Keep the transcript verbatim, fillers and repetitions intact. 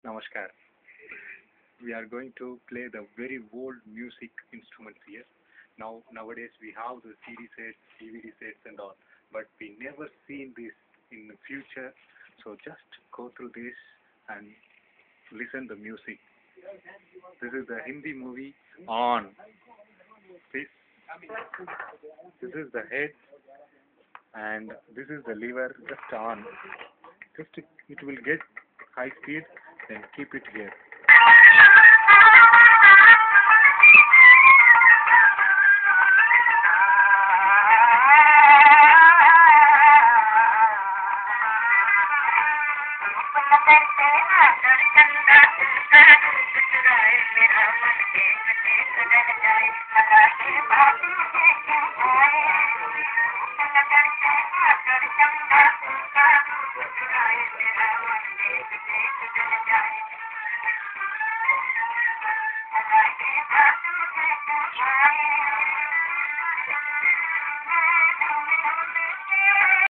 Namaskar. We are going to play the very old music instruments here. Now, nowadays we have the C D sets, D V D sets, and all, but we never seen this in the future. So just go through this and listen the music. This is the Hindi movie on. This this is the head, and this is the lever. Just on. Just it it will get high speed. Then keep it here. करते आदर चंदा तुझका गुजराए मेरा मन के